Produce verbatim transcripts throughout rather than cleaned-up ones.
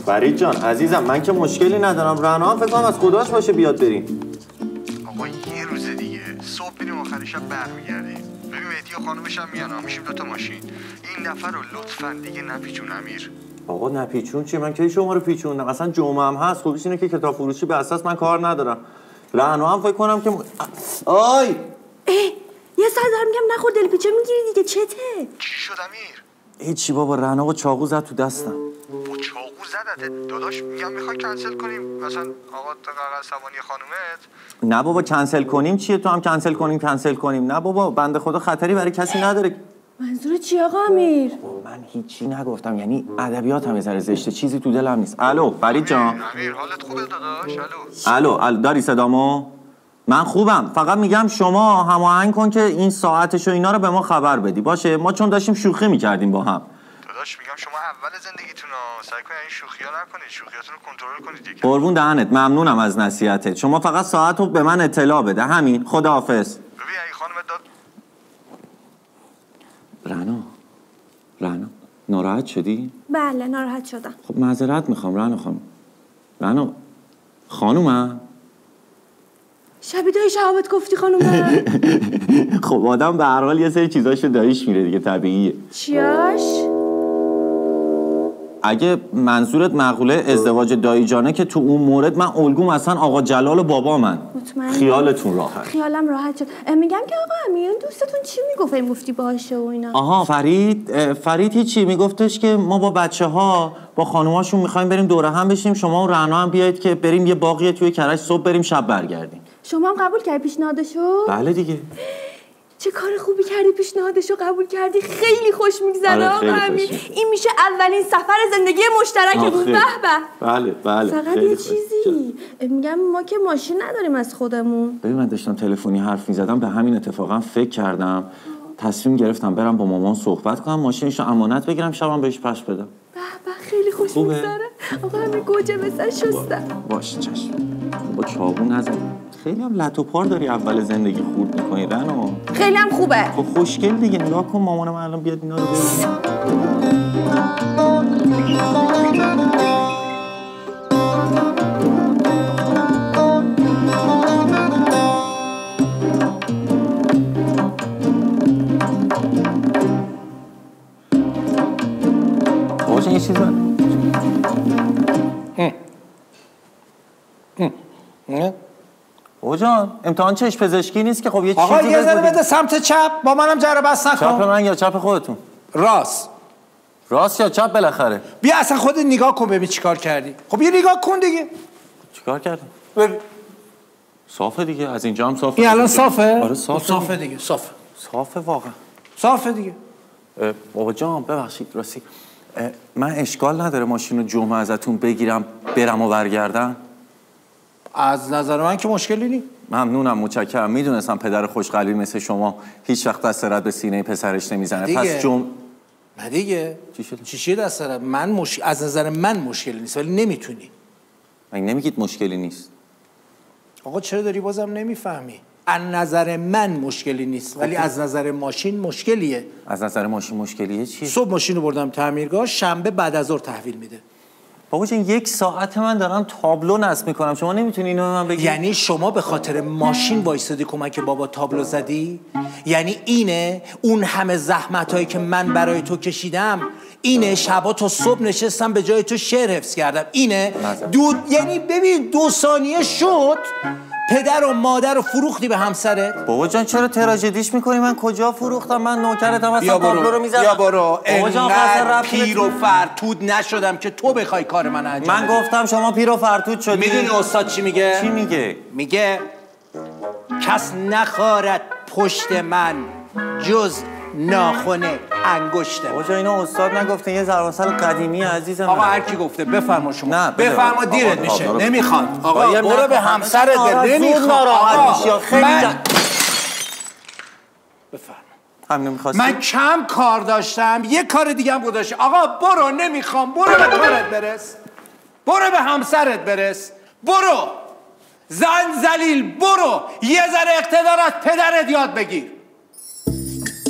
فرید جان عزیزم من که مشکلی ندارم. رنا هم فکر کنم از خداش باشه بیاد بریم. آقا یه روز دیگه صبح بریم آخر شب برمیگردیم. ببین مهدی و خانومش هم میان، میشیم دوتا ماشین. این نفر رو لطفاً دیگه نپیچون امیر. آقا نپیچون چی؟ من کی شما رو پیچوندم؟ اصلا جمعه هم هست. خوبیش اینه که کتاب فروشی به اساس من کار ندارم. رنا هم فکر کنم که آی یه ساعت دارم میگم نخور دل پیچه میگیری دیگه. چته؟ چی شد امیر؟ هیچی بابا، رنا با چاقو زد تو دستم. با چاقو زدت؟ داداش میگم میخوای کنسل کنیم مثلا آقا قرقر سوانی خانومت؟ نه بابا کنسل کنیم چیه؟ تو هم کنسل کنیم کنسل کنیم. نه بابا بنده خدا خطری برای کسی نداره. منظور چی آقا امیر؟ من هیچی نگفتم، یعنی ادبیات هم یه ذره زشته، چیزی تو دلم نیست. الو فرید جان. امیر حالت خوبه داداش؟ الو الو الو داری صدامو؟ من خوبم، فقط میگم شما هماهنگ کن که این ساعتش و اینا رو به ما خبر بدی باشه؟ ما چون داشتیم شوخی میکردیم با هم. داداش میگم شما اول زندگیتون رو سعی کنید این شوخی‌ها نکنید، شوخیاتون رو کنترل کنید دیگه. قربون دهنت، ممنونم از نصیحتت. شما فقط ساعت رو به من اطلاع بده، همین. خداحافظ. ببین اگه خانمت داد رنا رنا ناراحت شدی؟ بله ناراحت شدم. خب معذرت میخوام رنا خانم. رنا خانومم شبی دایی شهابت گفتی خانومم. خب آدم به هر حال یه سری چیزاشو داییش میره دیگه، طبیعیه. چیاش؟ اگه منظورت مقوله ازدواج دایی جانه که تو اون مورد من الگوم اصلا آقا جلال و بابا من. مطمئن؟ خیالتون راحت. خیالم راحت شد. میگم که آقا امیر دوستتون چی میگفت؟ این گفتی باشه و اینا. آها فرید فرید هیچی میگفتش که ما با بچه ها با خانوماشون میخوایم بریم دوره هم بشیم، شما و رنا هم بیایید که بریم یه باغی توی کرج، صبح بریم شب برگردیم. شما هم قبول کردی پیشنهادشو؟ بله دیگه. چه کار خوبی کردی پیشنهادشو قبول کردی. خیلی خوش میگذره آقا امیر. این میشه اولین سفر زندگی مشترکمون. به به. بله بله. فقط یه چیزی میگم، ما که ماشین نداریم از خودمون. ببین من داشتم تلفنی حرف میزدم، به همین اتفاقا فکر کردم، تصمیم گرفتم برم با مامان صحبت کنم، ماشینشو امانت بگیرم، شبم بهش پس بدم. به به خیلی خوش میگذره. آقا امیر گوجه مثلا شستم. باشه چشم. با چاقو نزن. خیلی هم لط و پار داری اول زندگی خورد میکنی رنا. خیلی هم خوبه. خب خوشگل دیگه. نگاه کن مامانم الان بیاد اینا رو ببین. آقا یه چیز من او جان امتحان چشم پزشکی نیست که؟ خب یه چیزی آقا یه ذره بده سمت چپ، با منم جره بس نکن. چپ من یا چپ خودتون؟ راست. راست یا چپ بالاخره؟ بیا اصلا خودت نگاه کن ببین چیکار کردی. خب یه نگاه کن دیگه. چیکار کردم؟ ببین صافه دیگه، از اینجا هم صافه. این الان صافه؟ آره صافه. صافه دیگه، صافه. صافه واقعا. صافه دیگه. بابا جان ببخشید راستی من اشکال نداره ماشین رو جمعه ازتون بگیرم برم و برگردم؟ از نظر من که مشکلی نیست. ممنونم، متشکرم. میدونستم پدر خوشقلبی مثل شما هیچ وقت دست رد به سینه پسرش نمیزنه. پس جم نه دیگه. چی شده؟ چی شده دست رد؟ من مش... از نظر من مشکلی نیست ولی نمیتونی. من نمیگید مشکلی نیست. آقا چرا داری بازم نمیفهمی؟ از نظر من مشکلی نیست ولی از نظر ماشین مشکلیه. از نظر ماشین مشکلیه چیه؟ صبح ماشین رو بردم تعمیرگاه، شنبه بعد از ظهر تحویل میده. بابا جان یک ساعت من دارم تابلو نصب میکنم، شما نمیتونی اینو به من بگی؟ یعنی شما به خاطر ماشین وایسادی کمک بابا تابلو زدی؟ یعنی اینه اون همه زحمتایی که من برای تو کشیدم؟ اینه شبا تا صبح نشستم به جای تو شعر حفظ کردم؟ اینه دو... یعنی ببین دو ثانیه شد پدر و مادر رو فروختی به همسرت؟ بابا جان چرا تراژدیش میکنی؟ من کجا فروختم؟ من نوکرتم اصلا تابلو رو میزدم. یا برو انقدر پیر و فرتود نشدم که تو بخوای کار من انجام من گفتم شما پیر و فرتود شدی. میدونی استاد چی میگه؟ چی میگه؟ میگه کس نخارد پشت من جز ناخن انگشته. بابا جان اینو استاد نگفته، یه ضرب المثل قدیمی عزیزم. آقا هر کی گفته بفرما شما. نه بفرما دیرت میشه. نمیخواد. آقا برو برو به همسرت ده. نمیخواد. ناراحت میشی خیلی. من... بفرما. همین می‌خواستی؟ من کم کار داشتم، یه کار دیگه هم گذاشتم. آقا برو نمیخوام. برو به کارت برس. برو به همسرت برس. برو. زن ذلیل برو. یه ذره اقتدار از پدرت یاد بگیر.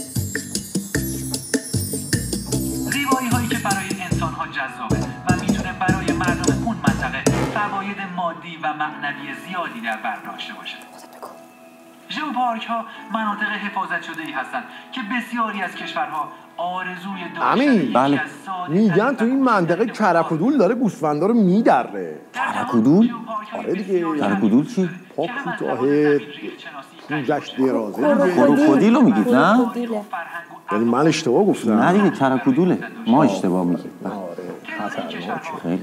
زیبایی هایی که برای انسان ها جذابه و میتونه برای مردم اون منطقه فواید مادی و معنوی زیادی در بر داشته باشه. ژئوپارک ها مناطق حفاظت شده ای هستند که بسیاری از کشورها آرزوی امین بله میگن تو این منطقه کرکودول داره گوسفندا رو میدره. کرکودول؟ آره دیگه. کرکودول چی؟ پا کوتاه پوزش درازه دیگه. کروکودیل رو میگید نه؟ یعنی من اشتباه گفتم؟ نه دیگه کرکودوله، ما اشتباه میگیم. آره خطرناکه. خیلی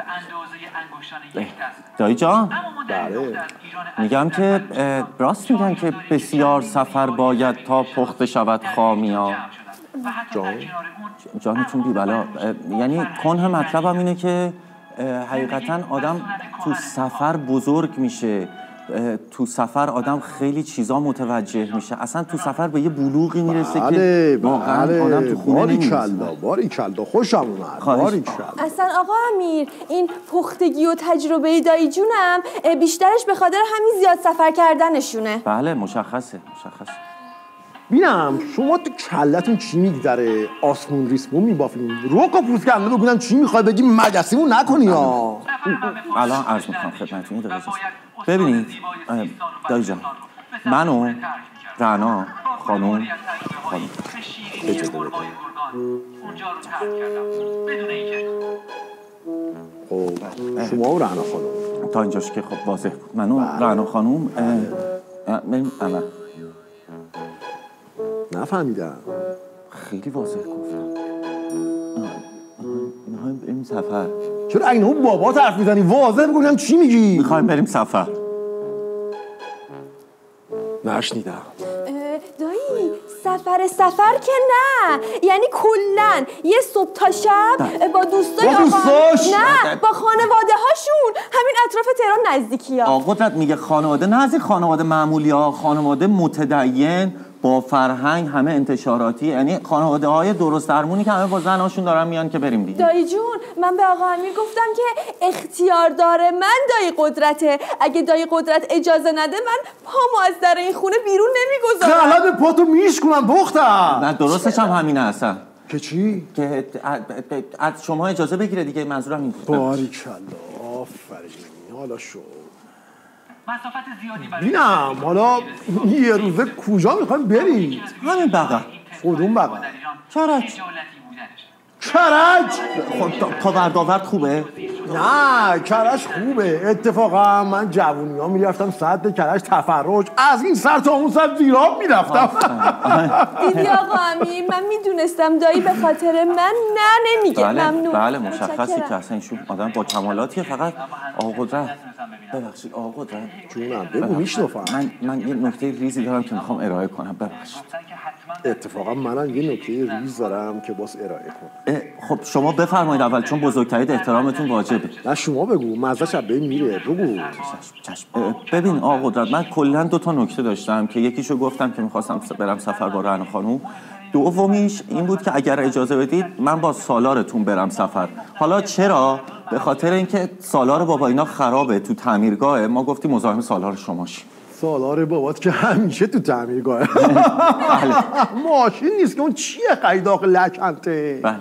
دایی جان بله میگم که راست میگن که بسیار سفر باید تا پخته شود خامیا. جان جانتون بی بلا. یعنی کنه مطلبم اینه که حقیقتا آدم تو سفر بزرگ میشه، تو سفر آدم خیلی چیزا متوجه میشه، اصلا تو سفر به یه بلوغی میرسه بله که واقعا بله آدم تو خونه باری نمیرسه. کلا باری کلا خوشم اومد. باری کلا. اصلا آقا امیر این پختگی و تجربه دایی جونم بیشترش به خاطر همین زیاد سفر کردنشونه. بله مشخصه مشخصه. بینم شما تو کلتون چی میگذره؟ آسمون ریسمون میبافیم روکا پوست کنده بگونم چی میخوای بگی مگسیمون نکنی ها. الان عرض میکنم خدمتتون. این دقیقه ببینید دایی جان، من و رعنا خانوم خانوم اجازه بده. خب شما و رعنا خانوم تا اینجاش که خب واضح بود. من و رعنا خانوم بریم عمل. نفهمیدم. خیلی واضح گفتم میخوایم بریم سفر. چرا اینو بابا حرف میزنی؟ واضح بگونم چی میگی؟ میخوایم بریم سفر. نشنیدم. دایی سفر سفر که نه، یعنی کلن یه صبح تا شب با دوستای با آقا دوستاش؟ نه با خانواده هاشون همین اطراف تهران نزدیکی ها. آقا قدرت میگه خانواده، نه از این خانواده معمولی ها، خانواده متدین با فرهنگ، همه انتشاراتی، یعنی خانواده های درست درمونی که همه با زناشون دارن میان که بریم دیگه. دایی جون من به آقا امیر گفتم که اختیار داره، من دایی قدرته، اگه دایی قدرت اجازه نده من پامو از در این خونه بیرون نمیگذارم. غلط پاتو میشکنم دختر. نه درستش هم همینه اصلا. که چی؟ که از شما اجازه بگیره دیگه، منظورم این بود. باریکلا آفرین. حالا شو مسافت زیادی برای بینم حالا یه روزه کجا میخوایم بریم؟ همین بقیه. کدوم بقیه؟ کرج. کرج؟ خب تا ورداورد خوبه؟ نه کرج خوبه. اتفاقا من جوونی ها میرفتم سد کرج تفرج، از این سر تا اون سر زیراب میرفتم. دیدی آقا امیر من میدونستم دایی به خاطر من نه نمیگه. بله ممنون. بله مشخصی که اصلا ایشون آدم با کمالاتیه. فقط آقا قدرت ببخشید آقا قدرت جونم بگو میشنفم. من من یه نکته ریزی دارم که میخوام ارائه کنم. ببخشید. اتفاقا منم یه نکته ریز دارم که باز ارائه کنم. خب شما بفرمایید اول، چون بزرگترید احترامتون واجبه. نه شما بگو، مزه شب بین میره. بگو. چشم. ببین آقا قدرت من کلا دو تا نکته داشتم که یکیشو گفتم که میخواستم برم سفر با رعنا خانوم، دومیش این بود که اگر اجازه بدید من با سالارتون برم سفر. حالا چرا؟ به خاطر اینکه سالار بابا اینا خرابه تو تعمیرگاهه، ما گفتیم مزاحم سالار شما شیم. سالار بابات که همیشه تو تعمیرگاهه. ماشین نیست که اون چیه قیداق لکنته. بله.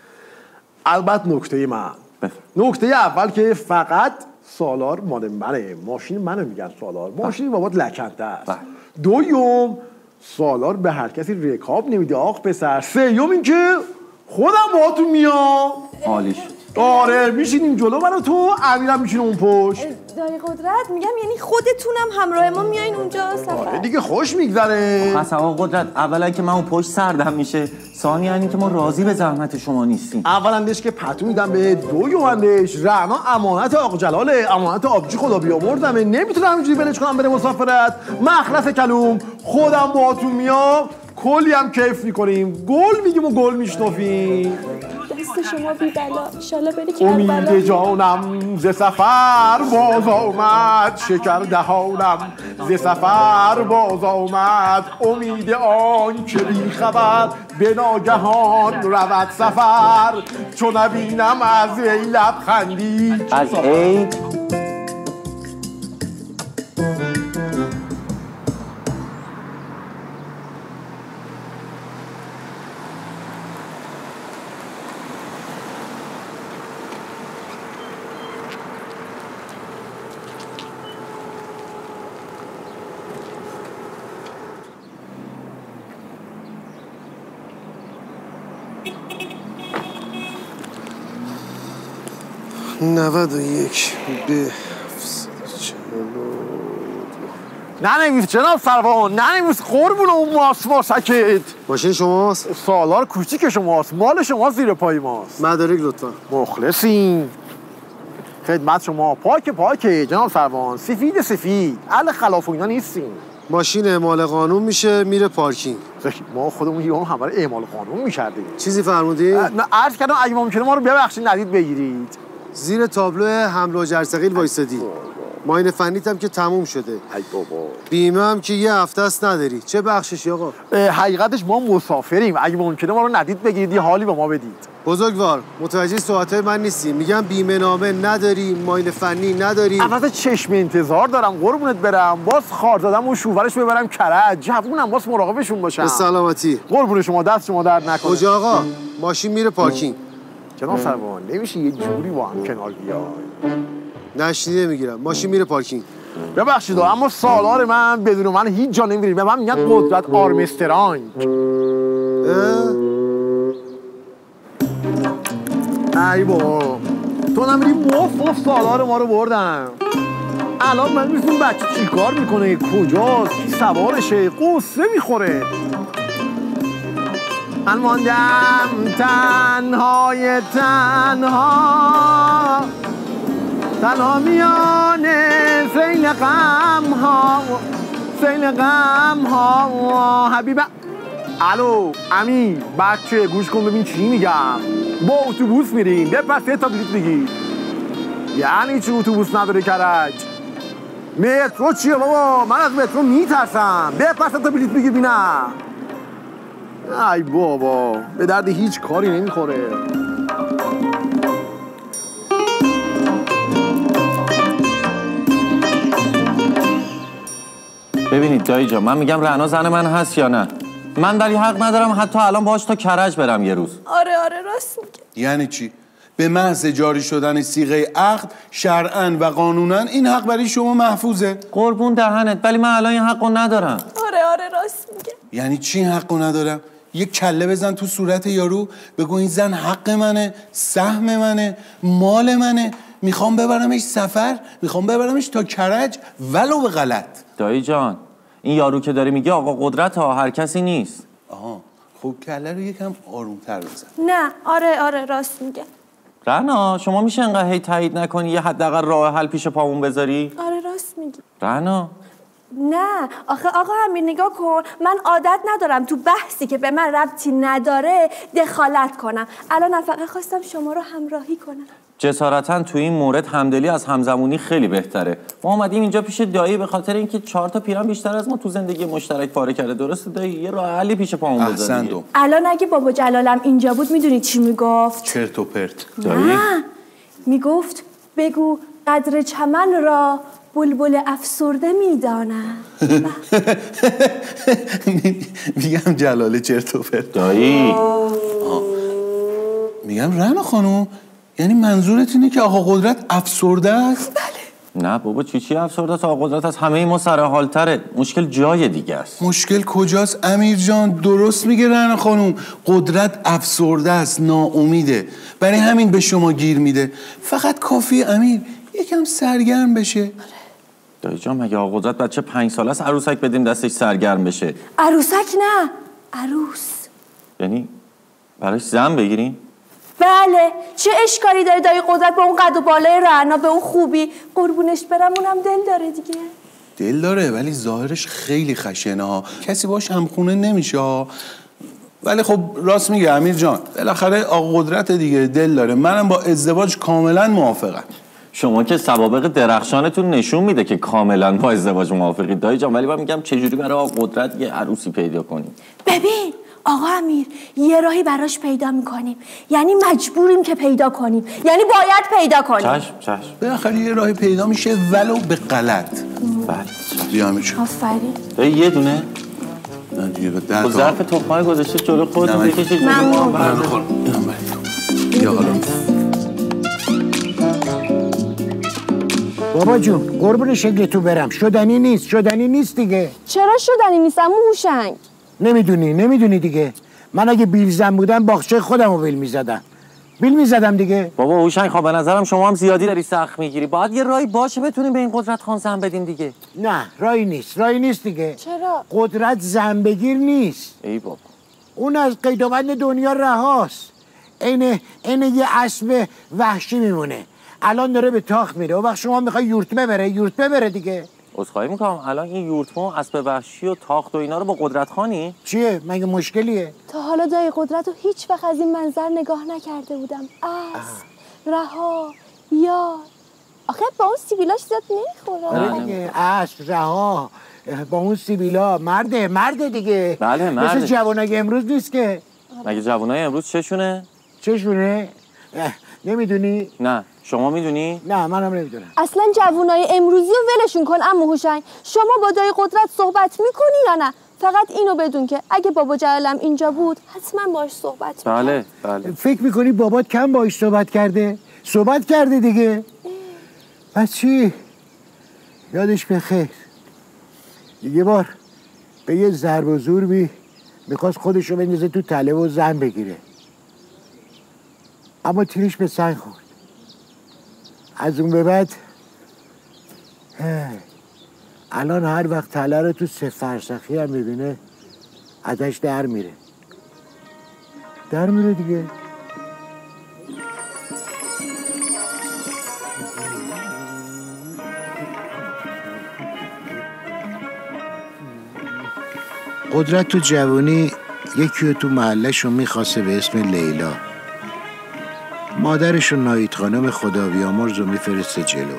البته نکته من نکته اول که فقط سالار مال منه، ماشین منو میگن سالار، ماشین بابات لکنته است. دوم سالار به هر کسی رکاب نمیده آخ پسر. سوم این که خودم باهاتون میام. عالی شد. آره میشینیم جلو من و تو، امیرم میشینه اون پشت. دایی قدرت میگم یعنی خودتونم همراه ما میایین اونجا سفر. آره دیگه خوش میگذره. پس آقا قدرت اولا که من اون پشت سردم میشه، ثانیاً اینکه ما راضی به زحمت شما نیستیم. اولندش که پتو میدم به دو یوهندش، رعنا امانت آقا جلاله، امانت آبجی خدا بیاوردمه، نمیتونم همینجوری ولش کنم بره مسافرت. مخلص کلوم خودم باهاتون میام، کلی هم کیف میکنیم، گل میگیم و گل میشنفیم. دست شما بی بلا، انشالله بری کربلا. امید جانم ز سفر باز آمد، شکر دهانم ز سفر باز آمد، امید آن که بی خبر به ناگهان رود سفر، چون نبینم از ای لبخندی از ای نود و یک به ننویس جناب سروان، ننویس قربون اون ماست ماسکت. ماشین شماست؟ سالار کوچیک شماست، مال شما زیر پای ماست. مدارک لطفا. مخلصین. خدمت شما. پاک پاکه جناب سروان، سفید سفید، اهل خلاف و اینا نیستیم. ماشین اعمال قانون میشه میره پارکینگ. ما خودمون یه همه رو اعمال قانون میکردیم. چیزی فرمودید؟ نه عرض کردم اگه ممکنه ما رو ببخشید ندید بگیرید. زیر تابلو حمل و جرثقیل وایسادی. معاینه فنیت هم که تموم شده. ای بابا. بیمه هم که یه هفته است نداری. چه بخششی آقا؟ حقیقتش ما مسافریم. اگه ممکنه ما رو ندید بگیرید یه حالی به ما بدید. بزرگوار متوجه صحبت‌های من نیستی. میگم بیمه نامه نداری، معاینه فنی نداری. عوض چشم انتظار دارم قربونت برم. باز خار زدم و شوورش ببرم کرج. جوونم باز مراقبشون باشم. به سلامتی. قربون شما، دست شما درد نکنه. کجا آقا؟ ماشین میره پارکینگ. جناب سروان نمیشه یه جوری با هم کنار بیای؟ نشنیده میگیرم. ماشین میره پارکینگ. ببخشید اما سالار من بدون من هیچ جا نمیریم. به من میگن قدرت آرمسترانگ. ای بابا تو نمیری موف موف سالار ما رو بردن. الان من میرسیم بچه چی کار میکنه، کجاست، کی سوارشه، قصه میخوره. من ماندم تنهای تنها، تنها میانه سیل غم ها، سیل غم ها. حبیبم الو امیر بچه گوش کن ببین چی میگم. با اتوبوس میریم بپس یه تا بلیط بگیر. یعنی چی اتوبوس نداره کرج؟ مترو چیه بابا؟ من از مترو میترسم. بپس تا بلیط بگیر بینم. ای بابا به درد هیچ کاری نمیخوره. ببینید دایی جان، من میگم رعنا زن من هست یا نه؟ من ولی حق ندارم حتی الان باهاش تا کرج برم یه روز. آره آره راست میگه. یعنی چی؟ به محض جاری شدن صیغه عقد شرعاً و قانوناً این حق برای شما محفوظه. قربون دهنت، ولی من الان این حقو ندارم. آره آره راست میگه. یعنی چی این حقو ندارم؟ یک کله بزن تو صورت یارو بگو این زن حق منه، سهم منه، مال منه، میخوام ببرمش سفر، میخوام ببرمش تا کرج ولو به غلط. دایی جان این یارو که داری میگه آقا قدرت ها، هر کسی نیست. آها خب کله رو یکم آرومتر بزن. نه آره آره راست میگه. رعنا شما میشه انقدر هی تایید نکنی، یه حداقل راه حل پیش پامون بذاری؟ آره راست میگی. رعنا نه آخه آقا امیر نگاه کن، من عادت ندارم تو بحثی که به من ربطی نداره دخالت کنم. الان فقط خواستم شما رو همراهی کنم. جسارتا تو این مورد همدلی از همزمونی خیلی بهتره. ما اومدیم اینجا پیش دایی به خاطر اینکه چهار تا پیران بیشتر از ما تو زندگی مشترک پاره کرده. درسته دایی؟ یه راه حلی پیش پامون بذاری. الان اگه بابا جلالم اینجا بود میدونی چی میگفت؟ چرت و پرت. دایی نه میگفت بگو قدر چمن را بلبل افسرده میدانم. میگم جلاله چرت و پرت. دایی میگم رعنا خانم یعنی منظورت اینه که آقا قدرت افسرده است؟ بله. نه بابا چی چی افسرده است؟ آقا قدرت از همه ما سر حالتره. مشکل جای دیگه است. مشکل کجاست امیر جان؟ درست میگه رعنا خانم، قدرت افسرده است، ناامیده، برای همین به شما گیر میده. فقط کافی امیر یکم سرگرم بشه. دایی جان مگه آقا قدرت بچه پنج ساله است عروسک بدیم دستش سرگرم بشه؟ عروسک نه عروس. یعنی براش زن بگیریم؟ بله چه اشکالی داره دایی قدرت به اون قد و بالای رعنا، به اون خوبی قربونش برم، اونم دل داره دیگه. دل داره ولی ظاهرش خیلی خشنه ها، کسی باش همخونه نمیشه ها. ولی خب راست میگه امیر جان، بالاخره آقا قدرت دیگه دل داره. منم با ازدواج کاملا موافقم. شما که سوابق درخشانتون نشون میده که کاملا با ازدواج موافقید دایی جان، ولی من میگم چجوری برای آقا قدرت یه عروسی پیدا کنیم؟ ببین آقا امیر یه راهی براش پیدا میکنیم، یعنی مجبوریم که پیدا کنیم، یعنی باید پیدا کنیم. چشم چشم. بالاخره یه راهی پیدا میشه ولو به غلط. بله بیا امیر جان. آفرین. دایی یه دونه؟ نه دیگه به ده با ظرف تخمه گذاشته جلو خودتون بکشید جلو ما. رعنا خانم اینم برای تو. بیا حالا. بابا جون قربون شکل تو برم، شدنی نیست، شدنی نیست دیگه. چرا شدنی نیست عمو هوشنگ؟ نمیدونی نمیدونی دیگه. من اگه بیلزن بودم باغچه خودم رو بیل میزدم بیل میزدم دیگه. بابا هوشنگ خان به نظرم شما هم زیادی داری سخت میگیری. باید یه راهی باشه بتونیم به این قدرت خان زن بدیم دیگه. نه راهی نیست راهی نیست دیگه. چرا؟ قدرت زن بگیر نیست. ای بابا اون از قید و بند دنیا رهاست. عین عین یه اسب وحشی میمونه. الان داره به تاخت میره و وقت شما میخوای یورت ببره یورت ببره دیگه. عذرخواهی میکنم الان این یورتمو اسب وحشی و تاخت و اینا رو با قدرت خانی؟ چیه مگه مشکلیه؟ تا حالا دایی قدرت رو هیچ وقت از این منظر نگاه نکرده بودم. اسب رها یار آخه با اون سیبیلاش زیاد نمیخوره. آره دیگه اسب رها با اون سیبیلا مرده مرده دیگه. بله مرده. مثل جوانای امروز نیست که. مگه جوانای امروز چشونه؟ چشونه؟ نمیدونی؟ نه شما میدونی؟ نه منم نمیدونم. اصلا جوانای امروزی رو ولشون کن عمو هوشنگ. شما با دایی قدرت صحبت میکنی یا نه؟ فقط اینو بدون که اگه بابا جلالم اینجا بود حتما باهاش صحبت میکنم. بله بله. فکر میکنی بابات کم باهاش صحبت کرده؟ صحبت کرده دیگه. پس چی؟ یادش بخیر. یه بار به یه ضرب و زور بی میخواست خودشو بندازه تو تله و زن بگیره، اما تیرش به سنگ خورد. از اون به بعد الان هر وقت تله رو تو سه فرسخی هم میبینه ازش در میره در میره دیگه. قدرت تو جوانی یکی رو تو محلشون میخواسته به اسم لیلا. مادرشون نایید خانم خدا بیامرز رو میفرسته جلو.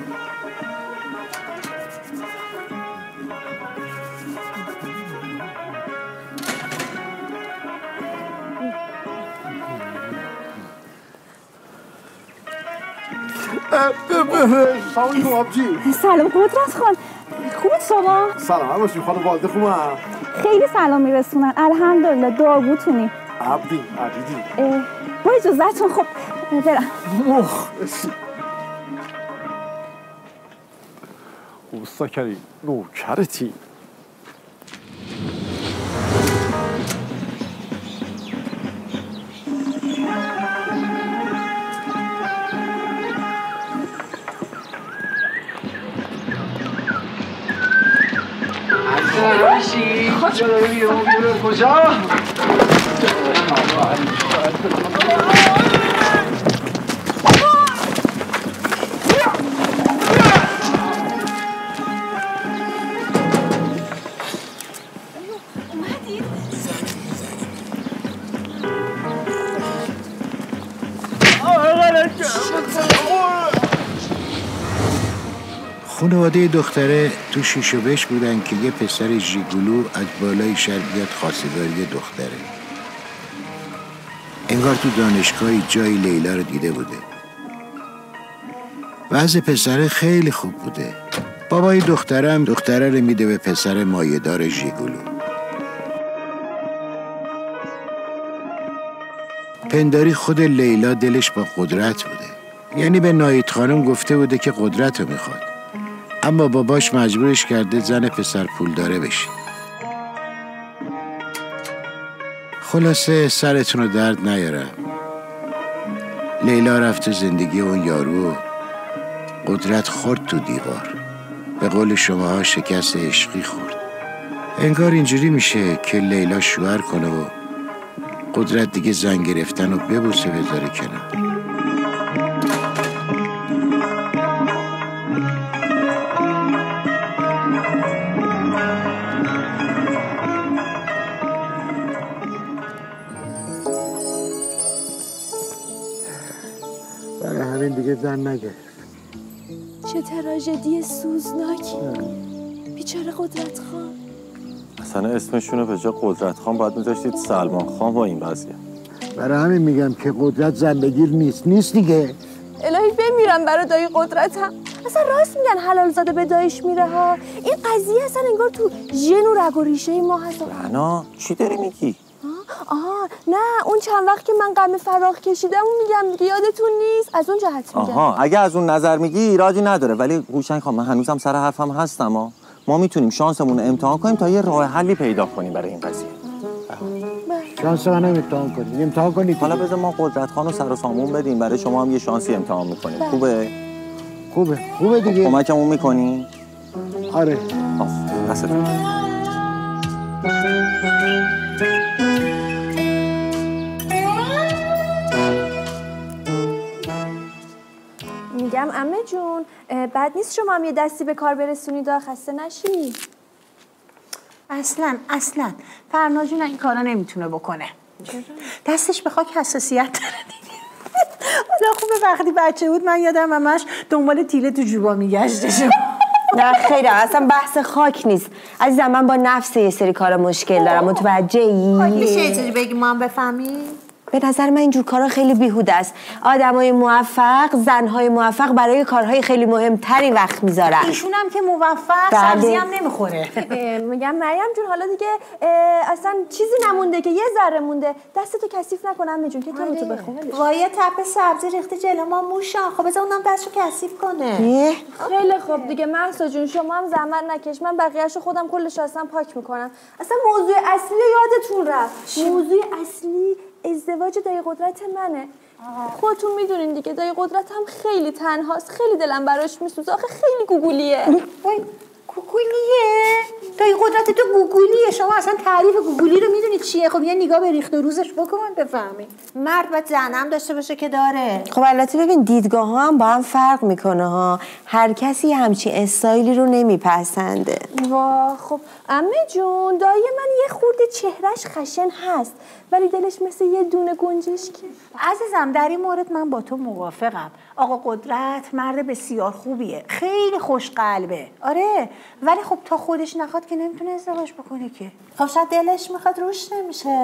سلام آبجی. سلام قدرت خان. خوبت شما؟ سلام هم باشیم خانم والده خوبم. خیلی سلام میرسونن الحمدلله. دعاگوتونی عبدی عبیدی. با اجازهتون خب برم. اوستا کری نوکرتی. باشی کجا داری بیرون بیرون کجا؟ خانواده دختره تو شیش و بش بودن که یه پسر ژیگولو از بالای شهر بیاد خواستگاری دختره. انگار تو دانشگاهی جای لیلا رو دیده بوده. وضع پسره خیلی خوب بوده. بابای دختره هم دختره رو میده به پسر مایه‌دار ژیگولو. پنداری خود لیلا دلش با قدرت بوده. یعنی به نایید خانم گفته بوده که قدرت رو میخواد، اما باباش مجبورش کرده زن پسر پول داره بشه. خلاصه سرتون رو درد نیارم. لیلا رفت تو زندگی اون یارو، قدرت خورد تو دیوار. به قول شماها شکست عشقی خورد. انگار اینجوری میشه که لیلا شوهر کنه و قدرت دیگه زن گرفتن و ببوسه بذاره کنار. برای همین دیگه زن نگرفت. چه تراژدی سوزناکی. بیچاره قدرت خان. اصلا اسمشون رو به جا قدرت خان باید میذاشتید سلمان خان با این وضعیت. برای همین میگم که قدرت زن بگیر نیست. نیست دیگه. الهی بمیرم برای دایی قدرتم. اصلا راست میگن حلال زاده به دایش میره ها. این قضیه اصلا انگار تو ژن و رگ و ریشه ما هست. رنا چی داری میگی؟ آها نه اون چند وقت که من غم فراق کشیدم اون میگم یادتون نیست، از اون جهت میگم. آها اگه از اون نظر میگی ایرادی نداره، ولی هوشنگ خان من هنوزم سر حرفم هستم ها. ما میتونیم شانسمون رو امتحان کنیم تا یه راه حلی پیدا کنیم برای این قضیه. شانس من امتحان کنید امتحان کنید. حالا بذار ما قدرت خان رو سر و سامون بدیم برای شما هم یه شانسی امتحان میکنیم. خوبه؟ خوبه خوبه دیگه. کمکمون میکنی؟ آره. آف دستتون. میگم عمه جون بد نیست شما هم یه دستی به کار برسونید و خسته نشی. اصلا اصلا فرنا جون این کارا نمیتونه بکنه. دستش به خاک حساسیت داره دیگه. حالا خوبه وقتی بچه بود من یادم همش دنبال تیله تو جوبا میگشتش. نه خیلی اصلا بحث خاک نیست عزیزم. من با نفس یه سری کار مشکل دارم. متوجهی؟ میشه یه چیزی بگی ما هم بفهمیم؟ به نظر من اینجور کارها خیلی بیهوده است. آدمای موفق، زنهای موفق برای کارهای خیلی مهمتری وقت میذارن. ایشون هم که موفق سبزی هم نمیخوره. میگم مریم جون حالا دیگه اصلا چیزی نمونده که یه ذره مونده. دستتو کثیف نکنم جون که تو تو بخون. وای تپ سبزی ریخته جلو ما موشان. خب بذار اونم دستشو کثیف کنه. خیلی خوب دیگه مهسا جون شما هم زحمت نکش. من بقیه‌اشو خودم کلش اصلا پاک میکنم. اصلا موضوع اصلی یادتون رفت. موضوع اصلی ازدواج دایی قدرت منه. خودتون میدونین دیگه دایی قدرت هم خیلی تنهاست. خیلی دلم براش میسوزه. آخه خیلی گوگولیه. وای گوگولیه؟ دایی قدرت تو گوگولیه. شما اصلا تعریف گوگولی رو میدونید چیه؟ خب یه نگاه به ریخت و روزش بکن بفهمی. مرد باید زنم داشته باشه که داره. خب البته ببین دیدگاه ها هم با هم فرق میکنه ها. هر کسی همچین استایلی رو نمیپسنده. وا خب عمه جون دایی من یه خورده چهرش خشن هست ولی دلش مثل یه دونه گنجشکه. عزیزم در این مورد من با تو موافقم. آقا قدرت مرد بسیار خوبیه. خیلی خوش قلبه. آره ولی خب تا خودش نخواد که نمیتونه ازدواج بکنه که. خب شاید دلش میخواد روش نمیشه.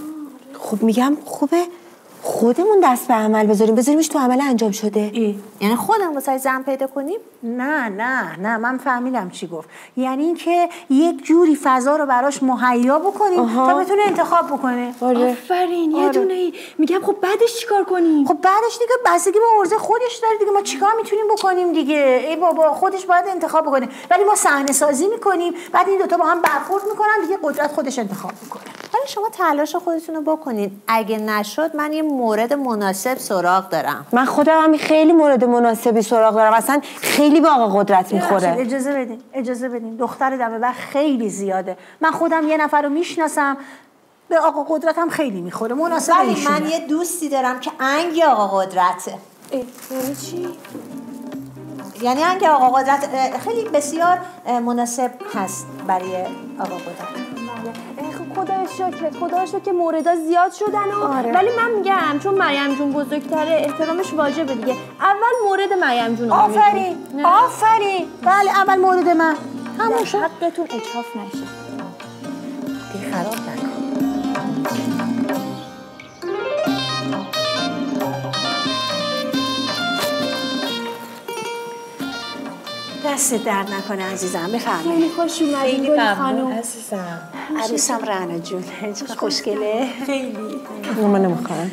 خب میگم خوبه خودمون دست به عمل بذاریم بذاریمش تو عمل انجام شده. ای. یعنی خودمون واسه زن پیدا کنیم؟ نه نه نه من فهمیدم چی گفت. یعنی اینکه یک جوری فضا رو براش مهیا بکنیم آها. تا بتونه انتخاب بکنه. آره. آفرین یه آره. دونه ای. میگم خب بعدش چیکار کنیم؟ خب بعدش دیگه بستگی به عرضه خودش داره دیگه. ما چیکار میتونیم بکنیم دیگه؟ ای بابا خودش باید انتخاب بکنه. ولی ما صحنه سازی میکنیم بعد این دو تا با هم برخورد میکنن دیگه قدرت خودش انتخاب میکنه. حالا شما تلاش خودتون رو بکنید. اگه نشد من یه مورد مناسب سراغ دارم. من خودم هم خیلی مورد مناسبی سراغ دارم. اصلا خیلی به آقا قدرت میخوره. اجازه بدین اجازه بدین دختر دمه بر خیلی زیاده. من خودم یه نفر رو میشناسم به آقا قدرت هم خیلی میخوره. مناسب ایشونه. من یه دوستی دارم که انگ آقا قدرته. یعنی چی؟ یعنی انگ آقا قدرت خیلی بسیار مناسب هست برای آقا قدرت. خدا شکرت خدا شکر که موردا زیاد شدن و آره. ولی من میگم چون مریم جون بزرگتره احترامش واجبه دیگه. اول مورد مریم جون آفرین آفرین بله اول مورد من همون شد. حقتون اجحاف نشه دیگه خراب نکن. دست درد نکنه عزیزم بفرمایید. خیلی خوش اومدین گل خانم عزیزم. عروسم رعنا جون چقدر خوشگله. خیلی من نمیخوام.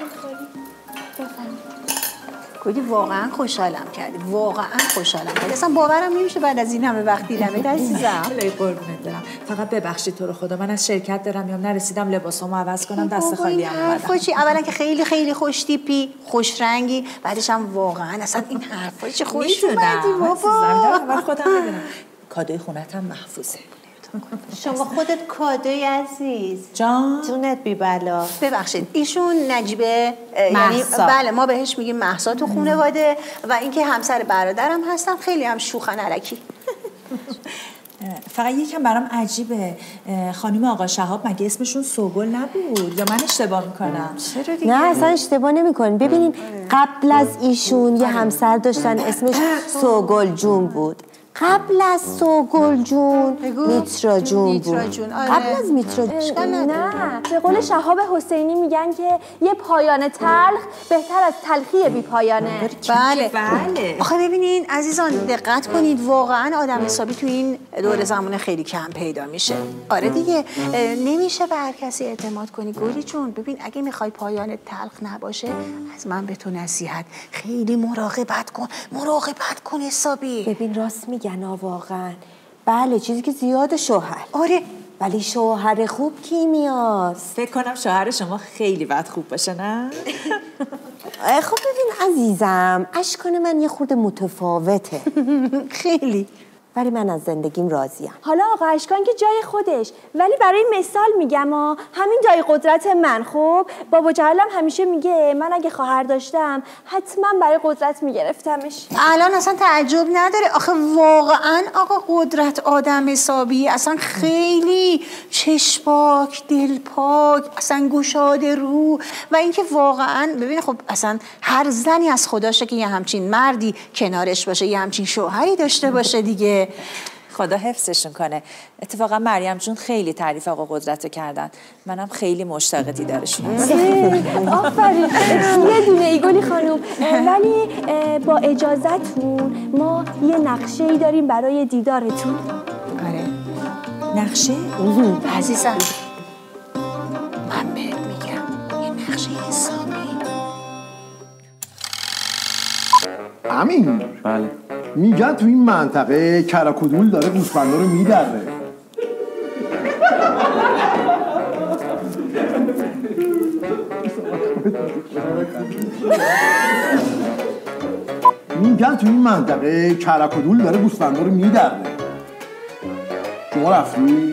کلی واقعا خوشحالم کردی. واقعا خوشحالم کردی. اصلا باورم نمیشه بعد از این همه وقت دیدمت عزیزم. خیلی قربونت برم. فقط ببخشید تو رو خدا من از شرکت دارم یا نرسیدم لباسامو عوض کنم دست خالی ام اومدم. چی اولا که خیلی خیلی خوش تیپی، خوش رنگی، بعدش هم واقعا اصلا این حرفا چه خوش اومدی بابا. من خودم میدونم. کادوی خونتم محفوظه. شما خودت کادوی عزیز جان جونت بی بلا. ببخشید ایشون نجیبه یعنی بله ما بهش میگیم مهسا تو خانواده و اینکه همسر برادرم هستم. خیلی هم شوخن الکی. فقط یکم برام عجیبه خانم آقا شهاب مگه اسمشون سوگل نبود یا من اشتباه میکنم؟ چرا دیگه؟ نه اصلا اشتباه نمیکنین. ببینین قبل از ایشون یه همسر داشتن اسمش سوگل جون بود. قبل از سوگل جون میترا جون بود. قبل از میترا جون. نه به قول شهاب حسینی میگن که یه پایان تلخ بهتر از تلخی بی پایانه. بله بله. آخه ببینین عزیزان دقت کنید واقعا آدم حسابی تو این دور زمان خیلی کم پیدا میشه. آره دیگه نمیشه به هر کسی اعتماد کنی گلی جون. ببین اگه میخوای پایان تلخ نباشه از من به تو نصیحت خیلی مراقبت کن. مراقبت کن حسابی. ببین راست میگن واقعا. بله چیزی که زیاد شوهر. آره ولی شوهر خوب کیمیاست. فکر کنم شوهر شما خیلی بد خوب باشه نه؟ خب ببین عزیزم، اشکان من یه خورده متفاوته. خیلی. ولی من از زندگیم راضیم. حالا آقا اشکان که جای خودش، ولی برای مثال میگم ها، همین دای قدرت من. خب بابا جهلم همیشه میگه من اگه خواهر داشتم حتما برای قدرت میگرفتمش. الان اصلا تعجب نداره. آخه واقعا آقا قدرت آدم حسابی، اصلا خیلی چشپاک، دلپاک، اصلا گشاده رو. و اینکه واقعا ببین خب اصلا هر زنی از خداشه که یه همچین مردی کنارش باشه، یه همچین شوهری داشته باشه دیگه. خدا حفظشون کنه. اتفاقا مریم جون خیلی تعریف آقا قدرت رو کردن. منم خیلی مشتاق دیدارشون هستم. آفرین. یه دونه ایگلی خانم، ولی با اجازهتون ما یه نقشه ای داریم برای دیدارتون. آره. نقشه؟ عزیزم من بهت میگم یه نقشه حسابی. امین. بله. میگن تو این منطقه کرکودول داره گوسفندا رو میدره. میگن تو این منطقه کرکودول داره گوسفندا رو میدره. شما رفتی؟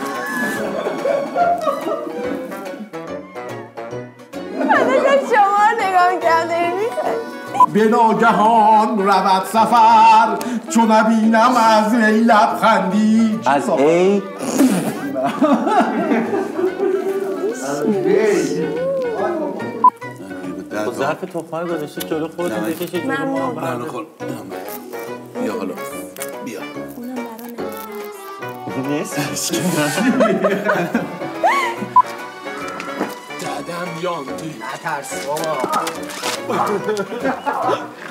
من داشتم شما رو نگاه می‌کردم داری می‌خوای. به ناگهان رود سفر چون نبینم از ای لبخندی. از ای با ظرف تخمه رو گذاشته جلو خودت بکشه جلو ما. بیا حالا بیا. نیستش دادم یانتی نترس بابا.